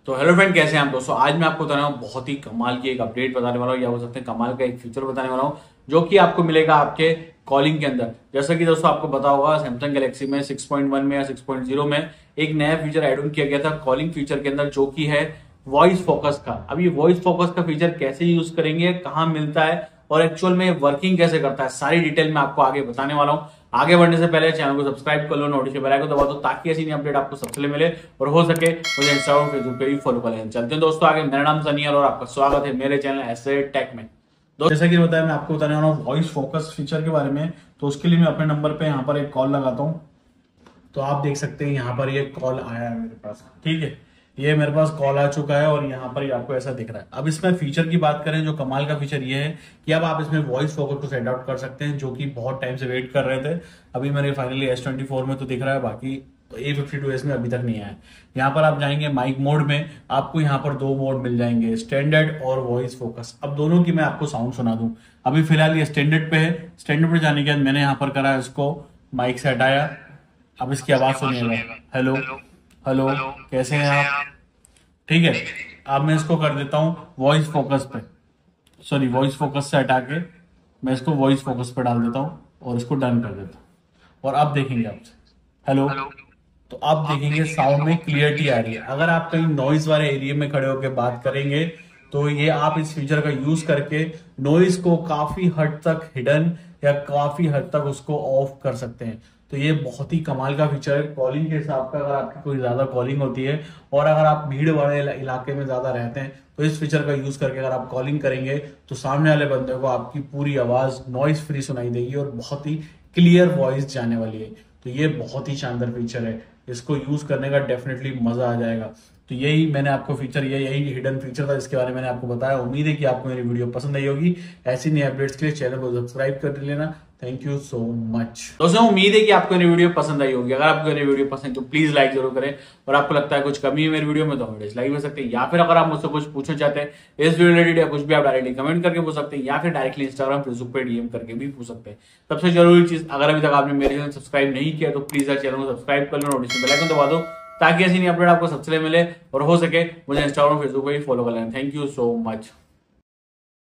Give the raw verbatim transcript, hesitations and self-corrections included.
तो hello friend, कैसे हैं आप दोस्तों। आज मैं आपको बता रहा हूँ बहुत ही कमाल की एक अपडेट बताने वाला हूँ, या हो सकते हैं कमाल का एक फीचर बताने वाला हूँ जो कि आपको मिलेगा आपके कॉलिंग के अंदर। जैसा कि दोस्तों आपको पता होगा, सैमसंग गैलेक्सी में सिक्स पॉइंट वन में या सिक्स पॉइंट ज़ीरो में एक नया फीचर ऐड ऑन किया गया था कॉलिंग फीचर के अंदर, जो कि है वॉइस फोकस का। अब ये वॉइस फोकस का फीचर कैसे यूज करेंगे, कहाँ मिलता है और एक्चुअल में वर्किंग कैसे करता है, सारी डिटेल में आपको आगे बताने वाला हूँ। आगे बढ़ने से पहले चैनल को सब्सक्राइब कर लो, नोटिफिकेशन बेल आइकन दबा दो ताकि ऐसी नई अपडेट आपको सबसे पहले मिले और हो सके मुझे इंस्टाग्राम फेसबुक पे भी फॉलो कर लें। चलते हैं दोस्तों आगे। मेरा नाम सनी है और आपका स्वागत है मेरे चैनल ऐसे टेक में। दोस्तों जैसा कि बताया, मैं आपको बताने वाला हूँ वॉइस फोकस फीचर के बारे में। तो उसके लिए मैं अपने नंबर पे यहाँ पर एक कॉल लगाता हूँ। तो आप देख सकते हैं यहाँ पर ये कॉल आया है मेरे पास, ठीक है। ये मेरे पास कॉल आ चुका है और यहाँ पर आपको ऐसा दिख रहा है। अब इसमें फीचर की बात करें, जो कमाल का फीचर ये है कि अब आप इसमें वॉइस फोकस को सेट आउट कर सकते हैं, जो कि बहुत टाइम से वेट कर रहे थे। अभी मेरे फाइनली एस ट्वेंटी फोर में तो दिख रहा है, बाकी तो ए फिफ्टी टू एस में अभी तक नहीं आया है। यहाँ पर आप जाएंगे माइक मोड में, आपको यहाँ पर दो मोड मिल जाएंगे, स्टैंडर्ड और वॉइस फोकस। अब दोनों की मैं आपको साउंड सुना दूं। अभी फिलहाल ये स्टैंडर्ड पे है। स्टैंडर्ड पे जाने के बाद मैंने यहाँ पर करा इसको माइक से हटाया। अब इसकी आवाज सुनिएगा। हेलो हेलो, कैसे हैं आप, ठीक है। अब मैं इसको कर देता हूँ वॉइस फोकस पे, सॉरी वॉइस फोकस से हटा के मैं इसको वॉइस फोकस पे डाल देता हूँ और इसको डन कर देता हूँ। और अब देखेंगे आपसे हेलो, तो आप देखेंगे साउंड में क्लियरिटी आ रही है। अगर आप कहीं नॉइज वाले एरिया में खड़े होकर बात करेंगे तो ये आप इस फीचर का यूज करके नॉइज को काफी हद तक हिडन या काफी हद तक उसको ऑफ कर सकते हैं। तो ये बहुत ही कमाल का फीचर है कॉलिंग के हिसाब का। अगर आपकी कोई ज्यादा कॉलिंग होती है और अगर आप भीड़ वाले इलाके में ज्यादा रहते हैं तो इस फीचर का यूज करके अगर आप कॉलिंग करेंगे तो सामने वाले बंदे को आपकी पूरी आवाज नॉइज फ्री सुनाई देगी और बहुत ही क्लियर वॉइस जाने वाली है। तो ये बहुत ही शानदार फीचर है, इसको यूज करने का डेफिनेटली मजा आ जाएगा। तो यही मैंने आपको फीचर, ये यही हिडन फीचर था जिसके बारे में मैंने आपको बताया। उम्मीद है कि आपको मेरी वीडियो पसंद आई होगी। ऐसी नई अपडेट्स के लिए चैनल को सब्सक्राइब कर लेना। थैंक यू सो मच दोस्तों। उम्मीद है कि आपको मेरी वीडियो पसंद आई होगी। अगर आपको मेरी वीडियो पसंद तो प्लीज लाइक जरूर करें, और आपको लगता है कुछ कमी है मेरी वीडियो में तो हम डिसलाइक कर सकते हैं, या फिर अगर आप मुझसे कुछ पूछना चाहते हैं इस वीडियो रिलेटेड या कुछ भी, आप डायरेक्टली कमेंट करके पूछ सकते हैं, या फिर डायरेक्टली इंस्टाग्राम फेसबुक पे डीएम करके भी पूछ सकते हैं। सबसे जरूरी चीज, अगर अभी तक आपने मेरे चैनल सब्सक्राइब नहीं किया तो प्लीज चैनल को सब्सक्राइब कर लो, नोटिफिकेशन बेल आइकन दबा दो ताकि ऐसी नई अपडेट आपको सबसे पहले मिले और हो सके मुझे इंस्टाग्राम फेसबुक पे भी फॉलो कर लेना। Thank you so much.